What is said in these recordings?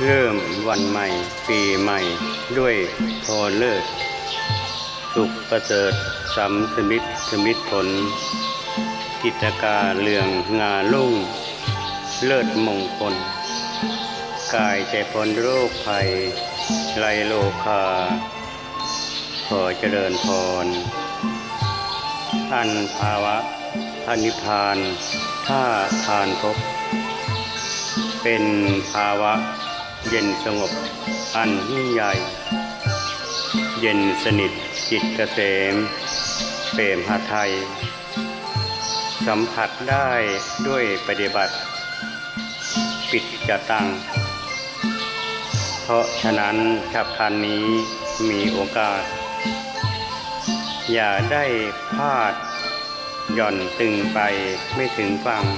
เริ่มวันใหม่ปีใหม่ด้วยพรเลิศสุขประเสริฐสัมสมิทผลกิจการเรืองงาลุ่งเลิศมงคลกายใจพ้นโรคภัยไลโลคาขอเจริญพรอันภาวะพระนิพพานถ้าทานพบเป็นภาวะเย็นสงบอันยิ่งใหญ่เย็นสนิทจิตเกษมเปรมหทัยสัมผัสได้ด้วยปฏิบัติปิจจตังเพราะฉะนั้นฉับพลันนี้มีโอกาสอย่าได้พลาดหย่อนตึงไปไม่ถึงฝั่ง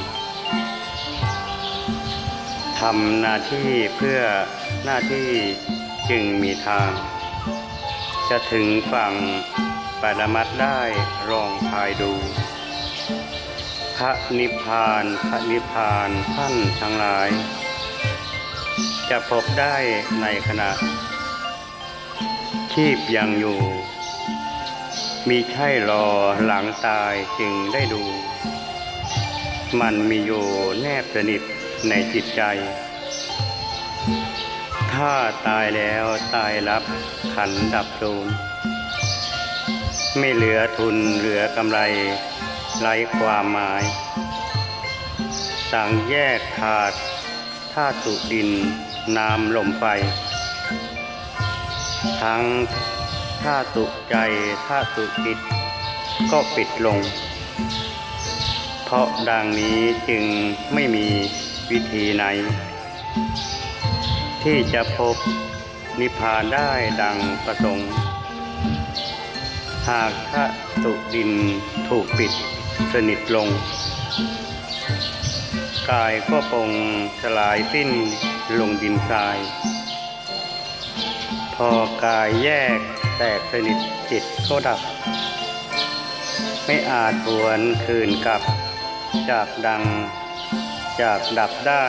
ทำหน้าที่เพื่อหน้าที่จึงมีทางจะถึงฝั่งปรมัตถ์ได้ลองทายดูพระนิพพานท่านทั้งหลายจะพบได้ในขณะชีพยังอยู่มิใช่รอหลังตายจึงได้ดูมันมีอยู่แนบสนิทในจิตใจถ้าตายแล้วตายรับขันธ์ดับสูญไม่เหลือทุนเหลือกำไรไร้ความหมายต่างแยกขาดธาตุดินน้ำลมไฟทั้งธาตุใจธาตุจิตก็ปิดลงเพราะดังนี้จึงไม่มีวิธีไหนที่จะพบนิพพานได้ดังประสงค์หากธาตุดินถูกปิดสนิทลงกายก็ปรงสลายสิ้นลงดินทรายพอกายแยกแตกสนิทจิตก็ดับไม่อาจหวนคืนกลับจากดับได้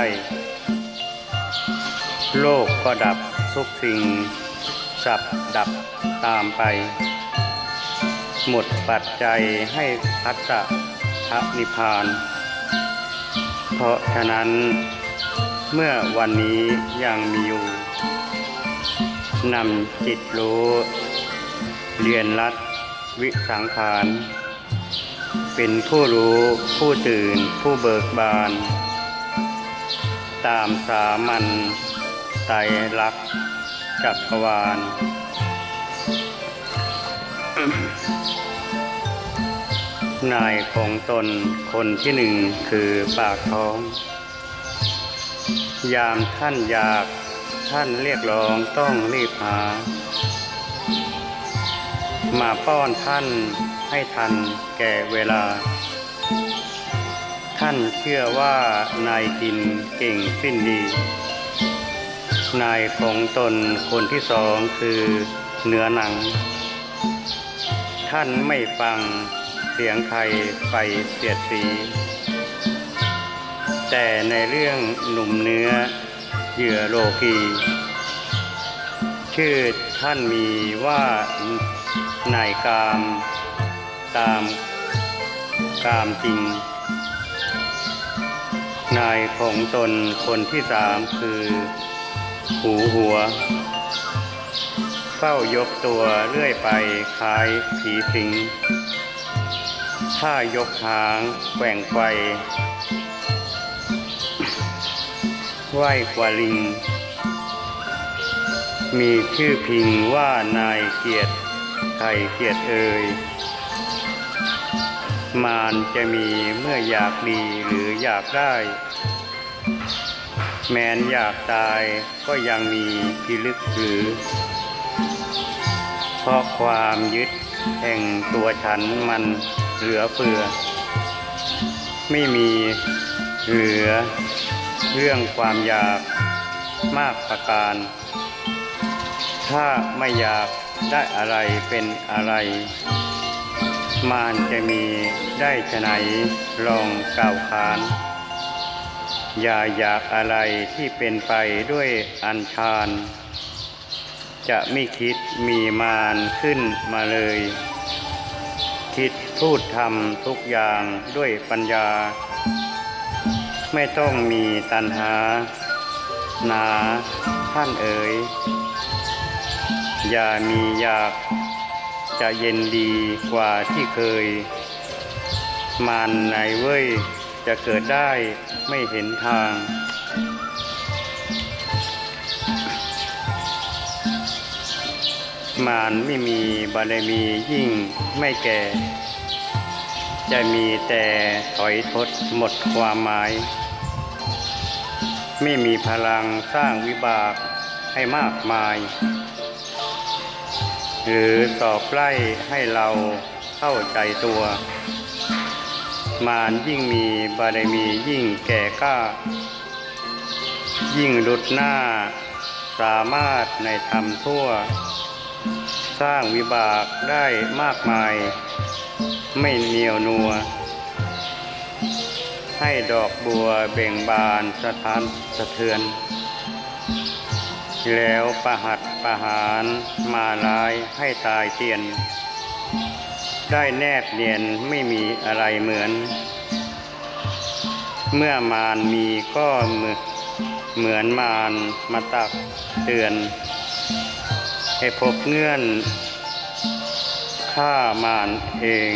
โลกก็ดับทุกสิ่งสับดับตามไปหมดปัจจัยให้ภัสสะพระนิพพานเพราะฉะนั้นเมื่อวันนี้ยังมีอยู่นำจิตรู้เรียนรัดวิสังขารเป็นผู้รู้ผู้ตื่นผู้เบิกบานตามสามัญไตรลักษณ์จักรวาลนายของตนคนที่หนึ่งคือปากท้องยามท่านอยากท่านเรียกร้องต้องรีบหามาป้อนท่านให้ทันแก่เวลาท่านเชื่อว่านายกินเก่งสิ้นดีนายของตนคนที่สองคือเนื้อหนังท่านไม่ฟังเสียงใครไปเสียดสีแต่ในเรื่องหนุ่มเนื้อเหยื่อโลกีชื่อท่านมีว่านายกามตามกามจริงนายของตนคนที่สามคือหัวเฝ้ายกตัวเรื่อยไปคล้ายผีสิงถ้ายกหางแกว่งไกวไหวกว่าลิงมีชื่อพิงว่านายเกียรติไทยเกียรติเอ่ยมารจะมีเมื่ออยากดีหรืออยากได้แม้นอยากตายก็ยังมีพิลึกหรือเพราะความยึดแห่งตัวฉันมันเหลือเฟือไม่มีเหลือเรื่องความอยากมากประการถ้าไม่อยากได้อะไรเป็นอะไรมารจะมีได้ไฉนลองกล่าวขานอย่าอยากอะไรที่เป็นไปด้วยอัญชานจะไม่คิดมีมารขึ้นมาเลยคิดพูดทำทุกอย่างด้วยปัญญาไม่ต้องมีตัณหานาท่านเอ๋ยอย่ามีอยากจะเย็นดีกว่าที่เคยมารไหนเว้ยจะเกิดได้ไม่เห็นทางมารไม่มีบารมียิ่งไม่แก่จะมีแต่ถอยทดหมดความหมายไม่มีพลังสร้างวิบากให้มากมายหรือสอบไล่ให้เราเข้าใจตัวมารยิ่งมีบารมียิ่งแก่กล้ายิ่งดุจหน้าสามารถในธรรมทั่วสร้างวิบากได้มากมายไม่เหนียวนัวให้ดอกบัวเบ่งบานสะท้านสะเทือนแล้วประหัตประหารมาลายให้ตายเตียนได้แนบเนียนไม่มีอะไรเหมือนเมื่อมารมีก็เหมือนมารมาตักเตือนให้พบเงื่อนฆ่ามารเอง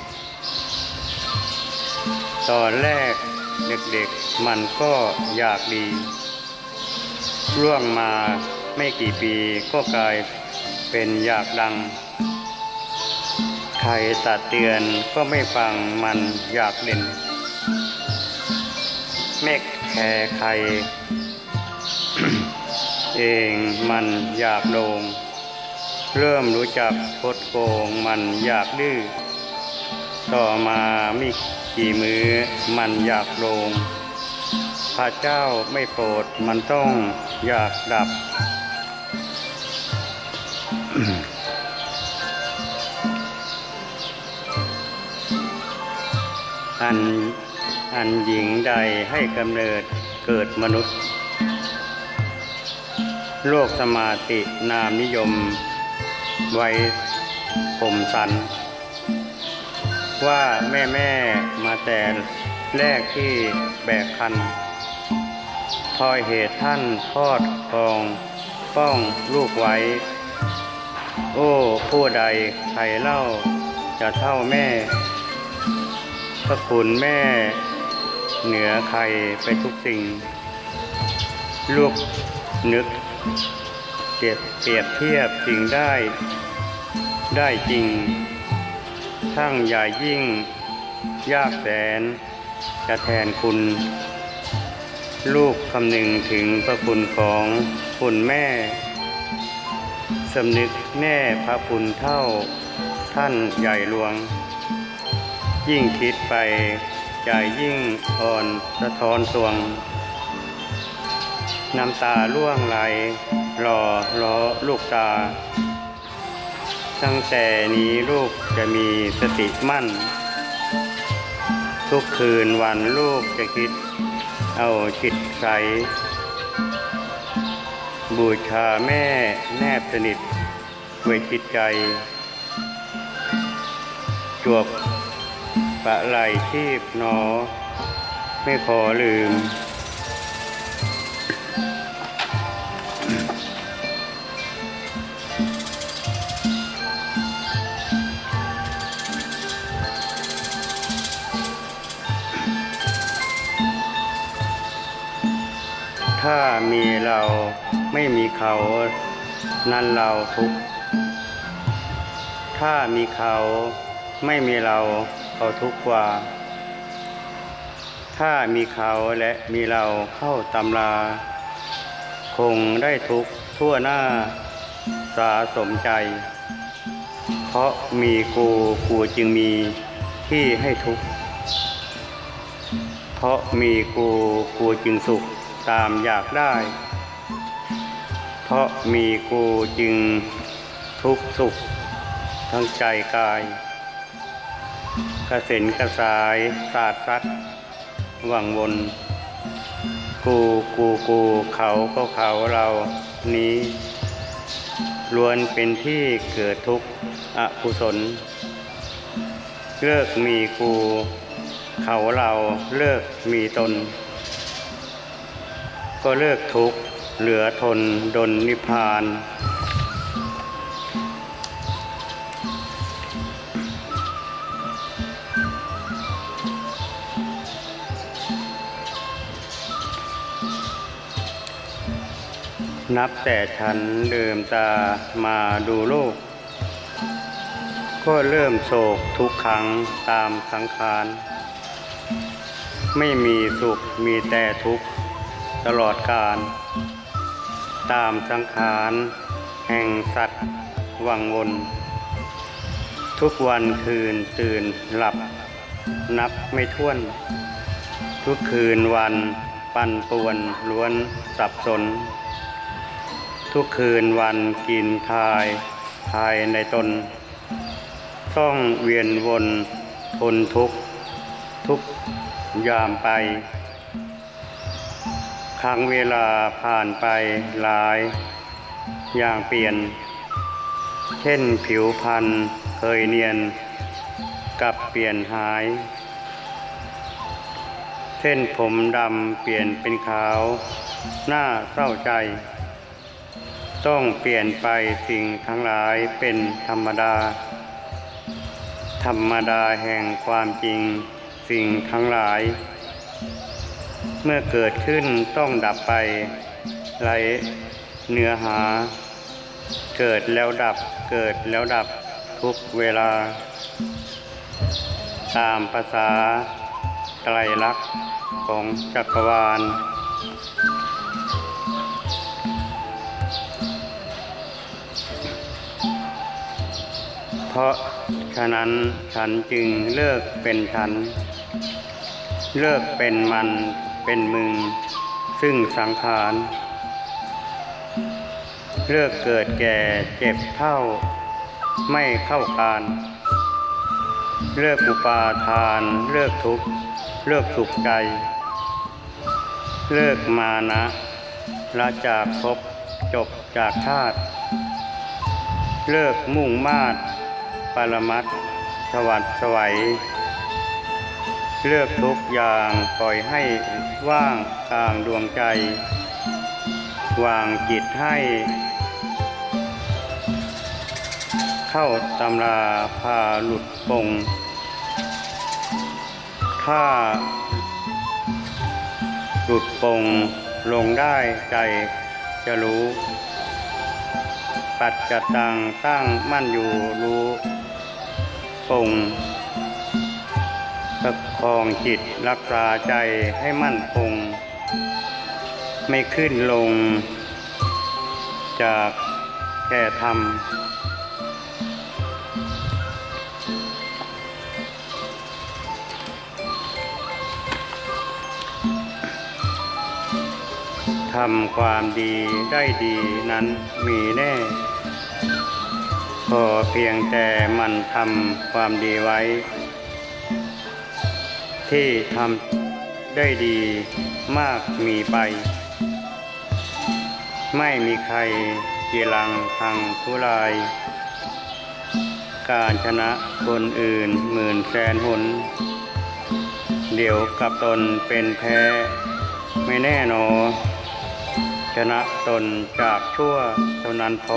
ตอนแรกเด็กๆมันก็อยากดีล่วงมาไม่กี่ปีก็กลายเป็นอยากดังใครตัดเตือนก็ไม่ฟังมันอยากเด่นไม่แคร์ใคร เองมันอยากโด่งเริ่มรู้จักคดโกงมันอยากดื้อต่อมาไม่กี่มือมันอยากโลงพระเจ้าไม่โปรดมันต้องอยากดับ อันหญิงใดให้กำเนิดเกิดมนุษย์โลกสมาตินามนิยมไว้ผมสันว่าแม่มาแต่แรกที่แบกคันพอเหตุท่านทอดกองป้องลูกไว้โอ้ผู้ใดใครเล่าจะเท่าแม่พระคุณแม่เหนือใครไปทุกสิ่งลูกนึกเปรียบเทียบสิ่งได้จริงทั้งใหญ่ยิ่งยากแสนจะแทนคุณลูกคำนึงถึงพระคุณของคุณแม่สำนึกแน่พระคุณเท่าท่านใหญ่หลวงยิ่งคิดไปใจยิ่งอ่อนสะท้อนสวงน้ำตาร่วงไหลรอลูกตาตั้งแต่นี้ลูกจะมีสติมั่นทุกคืนวันลูกจะคิดเอาจิตใสบูชาแม่แนบสนิทไว้จิตใจจวบปะไหลชีพหนอไม่ขอลืมถ้ามีเราไม่มีเขานั้นเราทุกข์ถ้ามีเขาไม่มีเราเขาทุกข์กว่าถ้ามีเขาและมีเราเข้าตำราคงได้ทุกข์ทั่วหน้าสาสมใจเพราะมีกูจึงมีที่ให้ทุกข์เพราะมีกูจึงสุขตามอยากได้เพราะมีกูจึงทุกข์สุขทั้งใจกายกระเซ็นกระสายสาดซัดวังวนกูเขาก็เขาเรานี้ล้วนเป็นที่เกิดทุกข์อกุศลเลิกมีกูเขาเราเลิกมีตนก็เลิกทุกข์เหลือทนดลนิพพานนับแต่ฉันลืมตามาดูโลกก็เริ่มโศกทุกครั้งตามสังขารไม่มีสุขมีแต่ทุกข์ตลอดกาลตามสังขารแห่งสัตว์วังวนทุกวันคืนตื่นหลับนับไม่ถ้วนทุกคืนวันปั่นป่วนล้วนสับสนทุกคืนวันกินทายภายในตนต้องเวียนวนทนทุกยามไปครั้งเวลาผ่านไปหลายอย่างเปลี่ยนเช่นผิวพรรณเคยเนียนกับเปลี่ยนหายเส้นผมดำเปลี่ยนเป็นขาวหน้าเศร้าใจต้องเปลี่ยนไปสิ่งทั้งหลายเป็นธรรมดาแห่งความจริงสิ่งทั้งหลายเมื่อเกิดขึ้นต้องดับไปไร้เนื้อหาเกิดแล้วดับทุกเวลาตามภาษาไตรลักษณ์ของจักรวาลเพราะฉะนั้นฉันจึงเลิกเป็นฉันเลิกเป็นมันเป็นมึงซึ่งสังขารเลิกเกิดแก่เจ็บเฒ่าไม่เข้าการเลิกอุปาทานเลิกทุกข์เลิกสุขใจเลิกมานะละจากภพจบจากชาติเลิกมุ่งมาดปรมัตถ์สวัสดิ์ไสวเลิกทุกอย่างปล่อยให้ว่างกลางดวงใจวางจิตให้เข้าตำราพาหลุดปงถ้าหลุดปงลงได้ใจจะรู้ปัจจตังตั้งมั่นอยู่รู้ปงประคองจิตรักษาใจให้มั่นคงไม่ขึ้นลงจากแก่ธรรมทำความดีได้ดีนั้นมีแน่ขอเพียงแต่มันทำความดีไว้ที่ทำได้ดีมากมีไปไม่มีใครกีรังพังทุรายการชนะคนอื่นหมื่นแสนหนเดี๋ยวกับตนเป็นแพ้ไม่แน่นอชนะตนจากชั่วเท่านั้นพ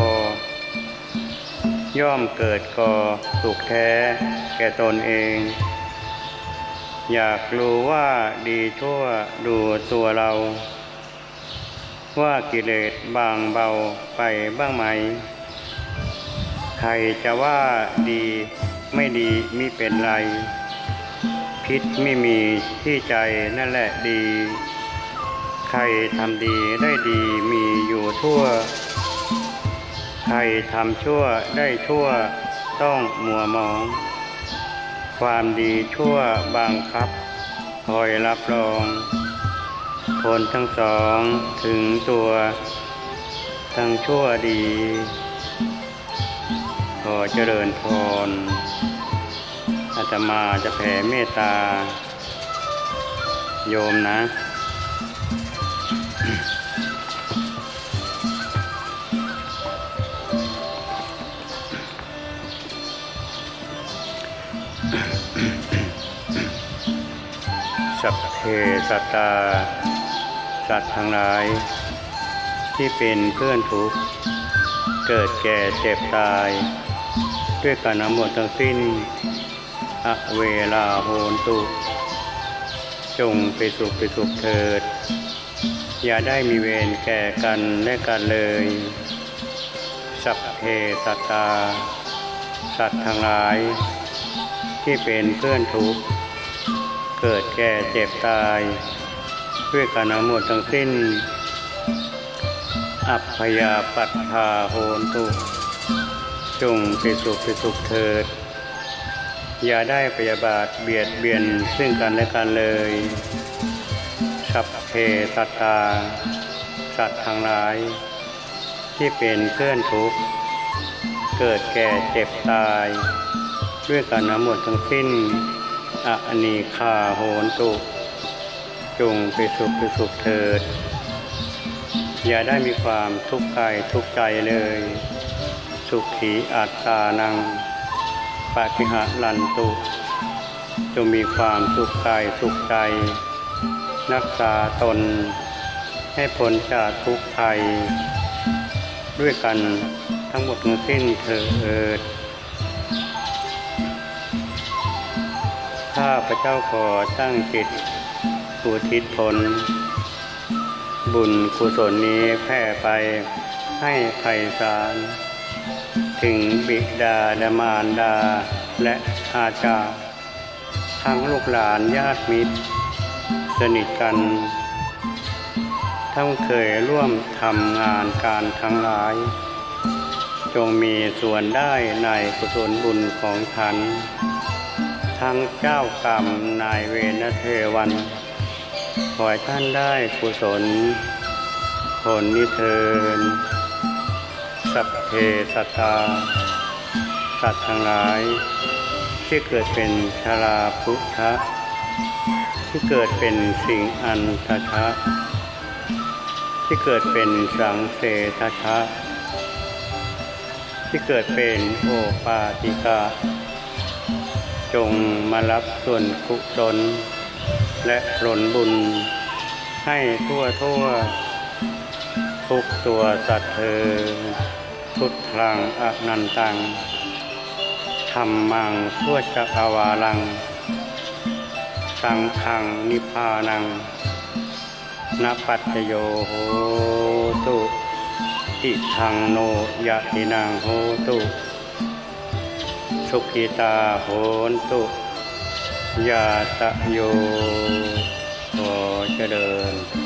อย่อมเกิดก่อสุขแท้แก่ตนเองอยากรู้ว่าดีชั่วดูตัวเราว่ากิเลสบางเบาไปบ้างไหมใครจะว่าดีไม่ดีมิเป็นไรพิษไม่มีที่ใจนั่นแหละดีใครทำดีได้ดีมีอยู่ทั่วใครทำชั่วได้ชั่วต้องมัวมองความดีชั่วบังคับคอยรับรองคนทั้งสองถึงตัวทั้งชั่วดีขอเจริญพรอาตมาจะแผ่เมตตาโยมนะสัพเพสัตตาสัตว์ทั้งหลายที่เป็นเพื่อนทุกข์เกิดแก่เจ็บตายด้วยกันทั้งหมดทั้งสิ้นอเวลาโหนตุจงไปสุขเถิดอย่าได้มีเวรแก่กันและกันเลยสัพเพสัตตาสัตว์ทั้งหลายที่เป็นเพื่อนทุกข์เกิดแก่เจ็บตายด้วยกันทั้งหมดทั้งสิ้นอัพพยาปัฏฐาโหนตุจงไปสุขเถิดอย่าได้พยาบาทเบียดเบียนซึ่งกันและกันเลยสัพเพสัตตาสัตว์ทั้งหลายที่เป็นเพื่อนทุกข์เกิดแก่เจ็บตายด้วยกันทั้งหมดทั้งสิ้นอนีฆาโหนตุจงไปสุขเถิดอย่าได้มีความทุกข์กายทุกข์ใจเลยสุขีอัตตานังปฏิหะรันตุจงมีความสุขกายสุขใจรักษาตนให้พ้นจากทุกข์ภัยด้วยกันทั้งหมดทั้งสิ้นเถิดข้าพระเจ้าขอตั้งจิตอุทิศผลบุญกุศลนี้แผ่ไปให้ไพศาลถึงบิดามารดาและอาจารย์ทั้งลูกหลานญาติมิตรสนิทกันทั้งเคยร่วมทำงานการทั้งหลายจงมีส่วนได้ในกุศลบุญของท่านทั้งเจ้ากรรมนายเวรเทวันขอให้ท่านได้กุศลผลนิเทินสัพเพสัตตาสัตว์ทั้งหลายที่เกิดเป็นชราพุทธะที่เกิดเป็นสิ่งอันทชะที่เกิดเป็นสังเสทชะที่เกิดเป็นโอปาติกาจงมารับส่วนกุศลและผลบุญให้ทั่วทุกตัวสัตว์เธอพุทธังอนันตังธัมมังทั่วจักรวาลังสังฆังนิพพานังนปัจจโยโหตุอิทังโนยะตินังโหตุสุขิตาโหนตุยาตะโยขอเจริญ